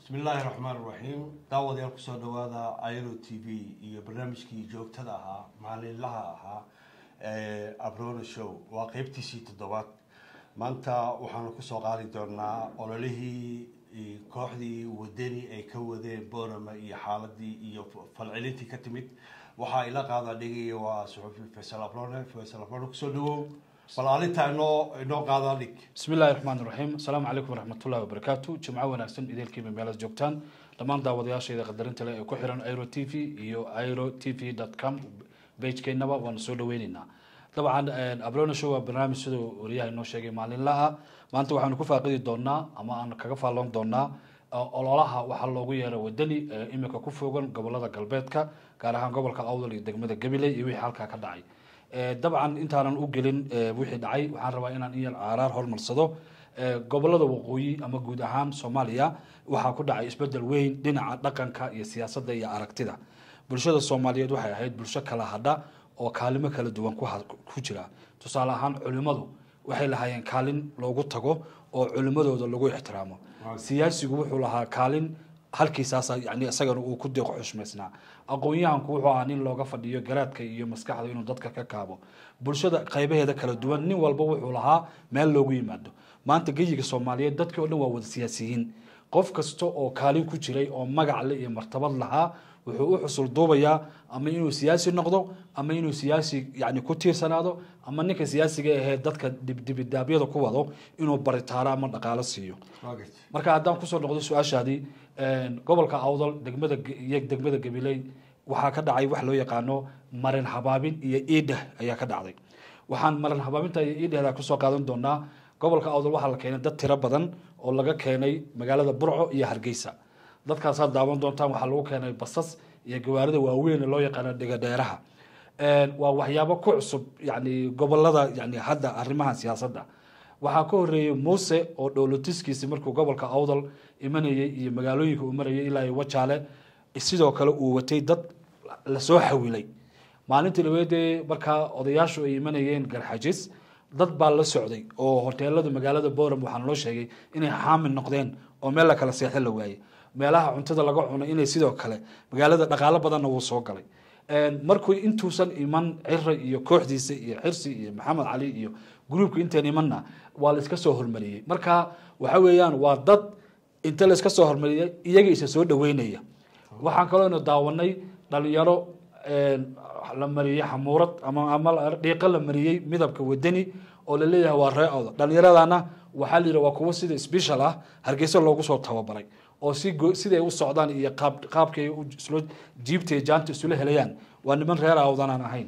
بسم الله الرحمن الرحيم داود يالك سو دوادا ايرو تي في iyo barnaamijkii joogtada ahaa maalinlaha ahaa Abrona show waa qaybtiisii toddobaad maanta waxaan ku soo qaadi doonaa ololihii kooxdii wadani ay ka wadeen Boorama iyo xaaladii iyo falcelintii ka timid waxa ila qaada dhigay waa suxufi Faisal Abrona ku soo dhawow balaalinta inoo qaada dhig بسم الله الرحمن الرحيم السلام عليكم ورحمة الله وبركاته جمعة وناكسن إذا كيف ميلاد جوكتان لما نداود يا شيء قدرين تلاقي كحران ايرو تي في يو airotv.com بيج كينا ونسول ويننا طبعا أبرونا شو برنامج سدو ورياه إنه شيء مالين لها ما أنتوا وحنا كفا قدي دونا أما أنا كفا لون دونا الله وحلوقي يا ودني إما كفوجن قبل هذا قلبتك كارهان قبل كأول يدقمد قبلي يوي حالك كداعي طبعا انت انا اوغلين wixii dhacay waxaan rabaa inaan iyal aarar hormarsado gobolada waqooyi ama guud ahaan Soomaaliya waxa ku dhacay isbedel weyn dhinaca dhaqanka iyo siyaasadda iyo aragtida bulshada Soomaaliyeed waxay ahayd bulsho kala hadha oo kaalimo kala duwan ku jira tusaale ahaan culimadu waxay lahaayeen kaalin loogu tago oo culimadooda lagu ixtiraamo siyaasigu wuxuu lahaa kaalin halkiisaas yani asagana uu ku deeqo xushmeysnaa aqoonyahanku wuxuu ahaa nin looga fadhiyo garaadka iyo maskaxda inuu dadka ka kaabo bulshada qaybaheeda kala duwan nin walba wuxuu lahaa meel loogu yimaado maanta geyiga Soomaaliyeed dadkii oo dhan waa wada siyaasiyiin qof kasto oo kaalin ku jiray oo magac leh iyo martabad lahaa wuxuu u xusul duubayaa ama inuu siyaasi noqdo ama inuu siyaasi yani ku tiirsanaado ama ninka siyaasiga ah dadka dibdaabyada ku wado inuu baritaara ama dhaqaale siiyo marka haddaan ku soo noqdo su'aashaadii gobolka Awdal degmada Gabiley waxa ka dhacay wax loo yaqaano marin habaabin iyo iidah ayaa ka dhacday waxaan marin habaabinta iyo iidahda ku soo qaadan doonaa gobolka Awdal waxa la keenay dad tiro badan oo laga keenay magaalada Burco iyo Hargeysa dadkaas aad daawan doontaan waxa lagu keenay basas iyo gawaarida waaweyn loo yaqaan dhigadheeraha waa waxyaabo ku cusub yani gobolada yani hadda arrimaha siyaasadda waxa ka horeeyay Muuse oo dowladiskiisa markuu gobolka Awdal imanayay iyo magaalooyinka uu marayay ilaa Wajaale sidoo kale uu watay dad la soo xawilay maalintii laweedee marka odayaashu ay imanayeen Garxajis dad baa la socday oo hoteelada magaalada Boorama waxaan loo sheegay inay xaamil noqdeen oo meel la kala seexin la waayay meelaha cuntada laga cuno inay sidoo kale magaalada dhaqaale badan uu soo galay markuu intuusan iman Cirra iyo kooxdiisa iyo Xirsi iyo Maxamed Cali iyo groupka intaan imanna waa la iska soo hormariyay marka waxa weeyaan waa dad inta la iska soo hormariyay iyaga isa soo dhaweynaya waxaan kaloo daawanay dhalinyaro la mariyay xamuurad ama dhiiqa la mariyay midabka wadani oo la leeyahay waa ree'ooda dhalinyaradana waxa la yiraahdaa waa kuwa sida special ah Hargeysa loogu soo tababaray oo sida ay u socdaan iyo qaabkay u islo jiibtay jaanta isula helayaan waa niman reer Awdan aan ahayn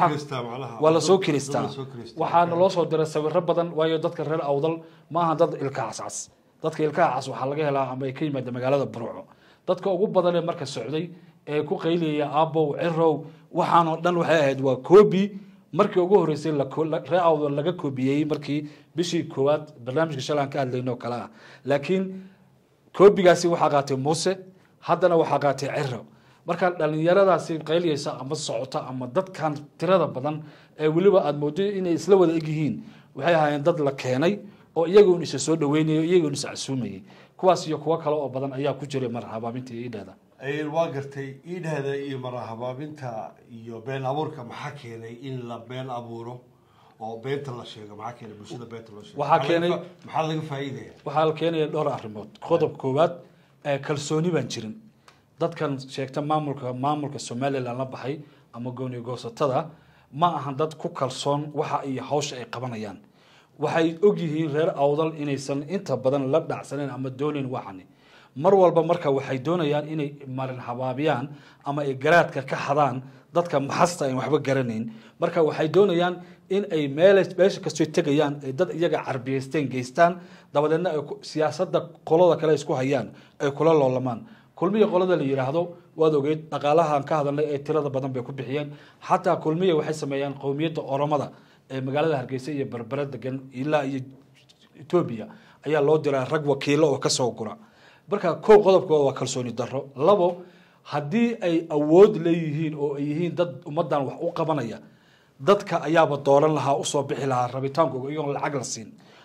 wala soo kiristaa waxaana loo soo diray sawirro badan waayo dadka reer Awdal ma aha dad ilka casas dadka ilka cas waxa laga helaa ama ay ka yimaadeen magaalada Burco dadka ugu badan ee marka socday ee ku qayliyay Aabow Cirrow waxaan oo dhan waxay ahayd waa koobi markii ugu horeysay reer Awdal laga koobiyay markii bishii koowaad barnaamijka shalaan ka hadlayno kala laakiin koobigaasi waxa qaatay Muuse haddana waxa qaatay Cirrow marka dhalinyaradaasi qayliyaysa ama socota ama dadkan tirada badan ee waliba aad mooday inay isla wada egyihiin waxay ahaayeen dad la keenay oo iyagu isa soo dhaweynayo iyagu is casuumayay kuwaas iyo kuwa kale oo badan ayaa ku jiray marhabaabinta iidada waa gartay iidada iyo marhabaabinta iyo been abuurka maxaa keenay in la been abuuro oo beenta la sheego maxaa keenay bulshada beenta loo sheego waxa keenay maxaa laga faa'iideeyay waxa la keenay dhowr arrimood qodob koowaad kalsooni baan jirin dadkan sheegta maamulka Soomaaliland la baxay ama gooni goosatada ma ahan dad ku kalsoon waxa ay hawsha ay qabanayaan waxay og yihiin reer Awdal inaysan inta badan la dhacsaneen ama doonin waxani mar walba marka waxay doonayaan inay marin habaabiyaan ama ay garaadka ka xadaan dadka maxasta ay waxba garanayn marka waxay doonayaan in ay meesha ka soo tagayaan ay dad iyaga carbiyeysteen geystaan dabadeedna ay siyaasadda qolada kale isku hayaan ay kula loolamaan kulmiye qolada la yiraahdo waad ogeyd dhaqaalahan ka hadalnay ee tirada badan bay ku bixiyeen xataa kulmiye waxay sameeyaan qowmiyadda Oromada ee magaalada Hargeysa iyo Berbera degan ilaa iyo Ethiopia ayaa loo diraa rag wakiilo oo ka soo gura marka qodobkooda waa kalsooni darro labo haddii ay awood leeyihiin oo ay yihiin dad ummadan wax u qabanaya dadka ayaaba dooran lahaa u soo bixi lahaa rabitaankooda iyagoon lacag la siin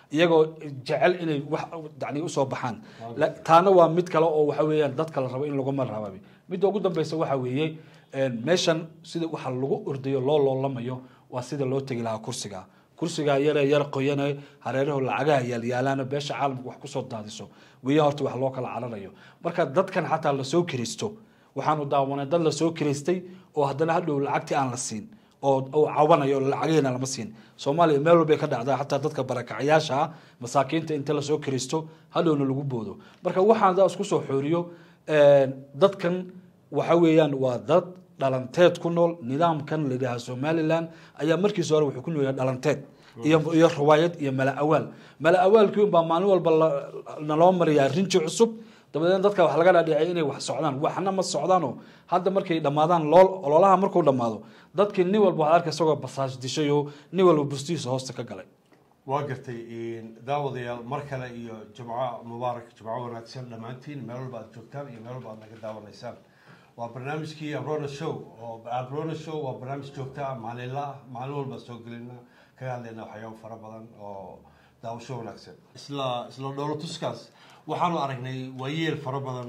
iyagoo jecel inay wax yani usoo baxaan taana waa mid kale oo waxa weeyaan dadka la rabo in lagu marhababi midda ugu dambeysa waxa weeye meeshan sida waxa lagu ordayo loo loolamayo waa sida loo tegi lahaa kursiga yar qoyane hareeraha lacagaha yaalyaalana beesha caalamka wax kusoo daadiso weeya horta wax loo kala cararayo marka dadkan xataa la soo kiristo waxaanu daawanay dad la soo kiristay oo haddana hadhow lacagtii aan la siin oo cawanayo lacageena lama siin Soomaaliya meel walba ka dhacdaa xataa dadka barakacayaasha masaakiinta inta la soo kiristo hadhowna lagu boodo marka waxaan isku soo xooriyo dadkan waxa weeyaan waa dad dhalanteed ku nool nidaamkan leedahay Somaliland ayaa markii soo wuxuu ku noolyahay dhalanteed iyo riwaayad iyo mala awaalkii baa maalin walba naloo mariyaa rinji cusub dabadeed dadka wax laga dhaadhicay inay wax socdaan waxna ma socdaano hadda markay dhamaadaan ololaha markuu dhamaado dadkii nin walba waxa arkay isagoo basaaj dishayo nin walba bustiisa hoosta ka galay waa gartay daawadayaal mar kale iyo jumco mubaarak jumco wanaagsan dhamaantiin meel walba aad joogtaan iyo meel walba aad naga daawanaysaan waa barnaamijkii Abrona Show oo Abrona Show waa barnaamij joogta maalin walba soo gelina kaga hadlayna waxyaabo fara badan oo daawasho wanaagsan isla dhowr tuskaas waxaanu aragnay waayeel fara badan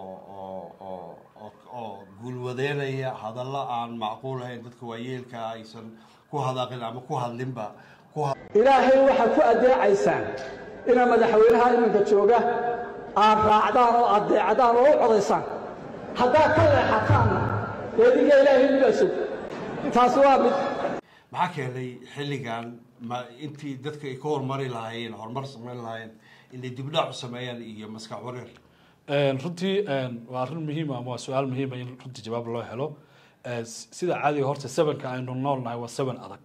oo gulwadeynaya hadalla aan macquul ahayn dadka waayeelka aysan ku hadaaqin ama ku hadlinba ilaahay waxa ku adeecaysaan ina madaxweynaha iminka jooga aan raacdaan oo adeecadaan oo codaysaan haddaa ka leexataan eediga ilaahay midasoo taas waa mid maxaa keenay xilligan intii dadka ay ka hormari lahaayeen horumar sameyn lahaayeen inay dibdhac u sameeyaan iyo maskax wareer runtii waa arrin muhiim ah waa su'aal muhiim ah in runtii jawaab loo helo sida caadiga horta 7ka aynu noolnahay waa 7 adag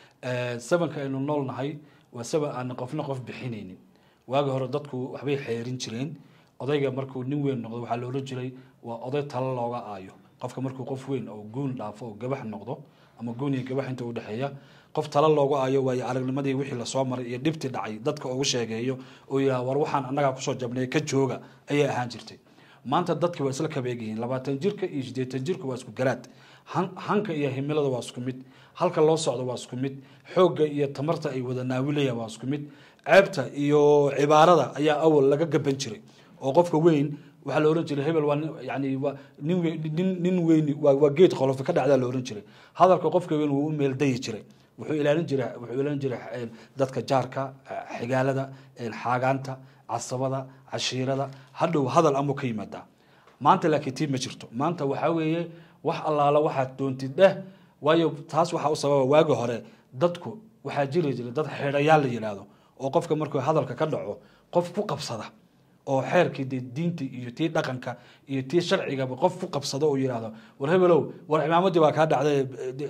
7ka aynu noolnahay waa 7 aan qofna qof bixinaynin waaga hore dadku waxbay xeerin jireen odayga markuu nin weyn noqdo waxa la oran jiray waa oday talo looga aayo qofka markuu qof weyn oo goon dhaafo oo gabax noqdo ama goon iyo gabax inta u dhaxeeya qof talo looga aayo way aragnimadii wixii la soo maray iyo dhibti dhacay dadka ugu sheegeeyo oo yaa war waxaan anaga ku soo jabnay ka jooga ayay ahaan jirtay maanta dadku waa isla kabeegayeen 20 jirka iyo 80 jirka waa isku garaad hanka iyo himilada waa isku mid halka loo socdo waa isku mid xoogga iyo tamarta ay wada naawilayaan waa isku mid ceebta iyo cibaarada ayaa awal laga gaban jiray oo qofka weyn waxa la oran jiray hebel waa yani nin weyn waa geed qolof ka dhacda la oran jiray hadalka qofka weyn uu meel day jiray wuxuu ilaalin jiray dadka jaarka xigaalada xaagaanta casabada cashiirada hadhow hadal amu ka yimaada maanta laakiin tii ma jirto maanta waxa weeye wax allaala waxaad doontid dheh waayo taas waxa u sababa waagi hore dadku waxaa jiri jiray dad xeerayaal la yiraahdo oo qofka markuu hadalka ka dhaco qof ku qabsada oo xeerkii diinta iyo tii dhaqanka iyo tii sharciga qof ku qabsado oo yiraahdo war hebelow war imaamadii baa ka dhacday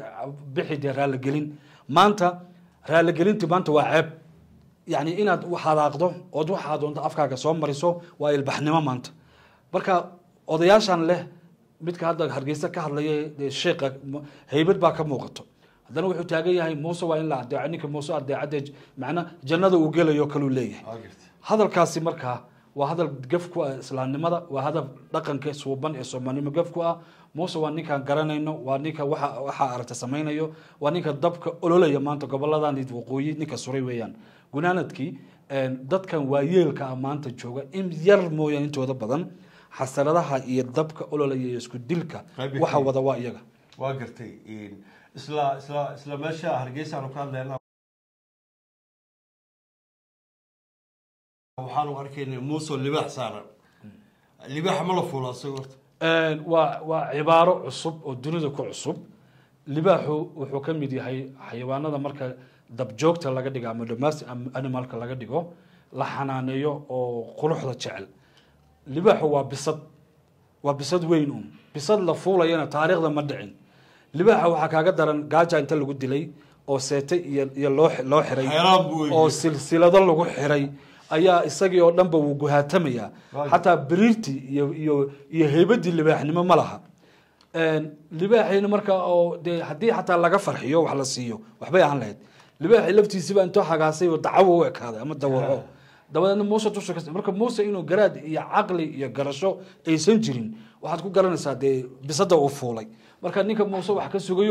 bixi raali gelin maanta raali gelintu maanta waa ceeb yani inaad waxaaqdo oo waxa doonto afkaaga soo mariso waa ilbaxnimo maanta marka odayaashan leh midka hadda Hargeysa ka hadlayay sheekha haybad baa ka muuqato haddana wuxuu taagan yahay Muuse waa in la adeeco ninka Muuse adeecade macna jannada uu gelayo kaluu leeyahay hadalkaasi markaa waa hadal gaf ku ah islaamnimada waa hadal dhaqanka suuban ee Soomaalnimo gaf ku ah Muuse waa ninka garanayno waa ninka waxa aragta sameeynayo waa ninka dabka ololaya maanta goboladan waqooyi ninka suray weeyaan gunaanadkii dadkan waayeelka maanta jooga in yar mooyaan intooda badan xasaradaha iyo dabka ololaya isku dilka waxa wada waa iyaga waa gartay isla meesha Hargeysa aanu ka hadlaynaa waxaanu arkaynaa Muuse libaax saaran libaax ma la fuula sagorta waa cibaaro cusub oo dunida ku cusub libaaxu wuxuu ka mid yahay xayawaanada marka dab joogta laga dhigo ama domestic animalka laga dhigo la xanaaneeyo oo quruxda jecel libaaxu waa bisad weyn bisad la fuulayana taariikhda ma dhicin libaaxa waxa kaaga daran gaaja inta lagu dilay oo seetay iyo loo xiray oo silsilado lagu xiray ayaa isagii oo dhanba uu guhaatamaya hatta biriirti iyo heybadii libaaxnimo ma laha libaaxina marka oo hadii hatta laga farxiyo wax la siiyo waxbay aan lahayd libaaxi laftiisiba inta xagaasay oo dacawo u ekaaday ama dawaco dabadana Muuse tusho marka Muuse inuu garaad iyo aqli iyo garasho aysan jirin waxaad ku garanaysaa bisada uu fuulay marka ninka Muuse wax ka sugayo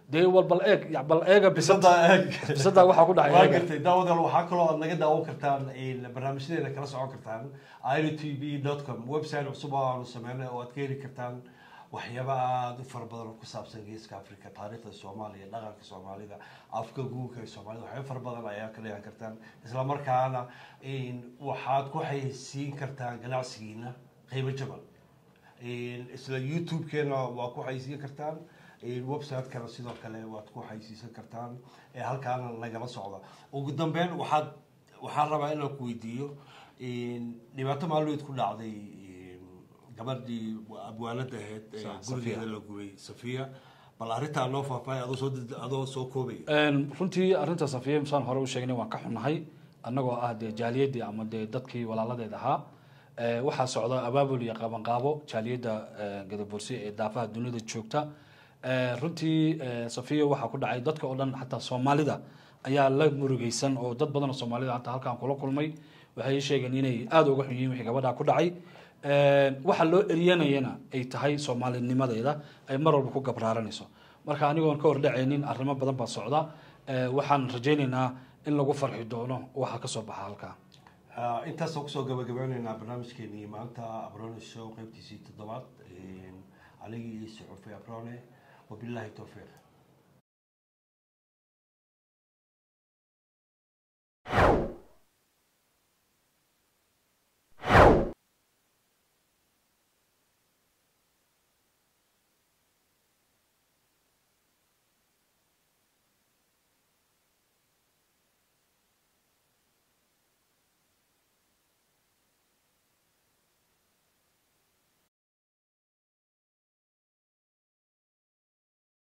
dee wal bal eega bisada bisada waxa ku dhacay waa gartay daawadal waxaa kaloo aad naga daawan kartaan barnaamijyadeena kala socon kartaan irotv.com website cusub oo aanu sameynay oo aad ka heli kartaan waxyaaba aada u fara badan oo ku saabsan geeska africa taariikhda soomaaliya dhaqanka soomaalida afka guurka ee soomaalida waxyaaba fara badan ayaa ka leehan kartaan isla markaana waxaad ku xayeysiin kartaan ganacsigiina qiimo jaban isla youtube-keena waa ku xayeysiin kartaan website-kana sidoo kale waad ku xayeysiisan kartaan halkaana nagala socda ugu dambeyn waxaan rabaa inaan ku weydiiyo dhibaato maalmeed ku dhacday gabadhii abwaanada ahayd gurigeeda la gubay Safiya bal arrintaa noo faahfaahay adoo soo koobay runtii arrinta Safiya misaan hore u sheegnay waan ka xunahay annagoo ah dee jaaliyadii ama dee dadkii walaaladeed ahaa waxaa socda abaabul iyo qabanqaabo jaaliyada Gadabursi ee daafaha dunida joogta runtii Safiya waxaa ku dhacay dadka oo dhan xataa Soomaalida ayaa la murugaysan oo dad badan oo Soomaalida hata halkaan kula kulmay waxay sheegeen inay aad uga xun yihiin wixii gabadha ku dhacay waxa loo eriyanayna ay tahay Soomaalinimadeeda ay mar walba ku gabraaranayso marka anigoon ka hordhacaynin arrimo badan baa socda waxaan rajaynaynaa in lagu farxi doono waxa ka soo baxa halkaa intaas oo kusoo gabagabaynaynaa barnaamijkeenii maanta Abrone Show qaybtiisii 7 anigii suxufi Abrone wabillahi tawfiiq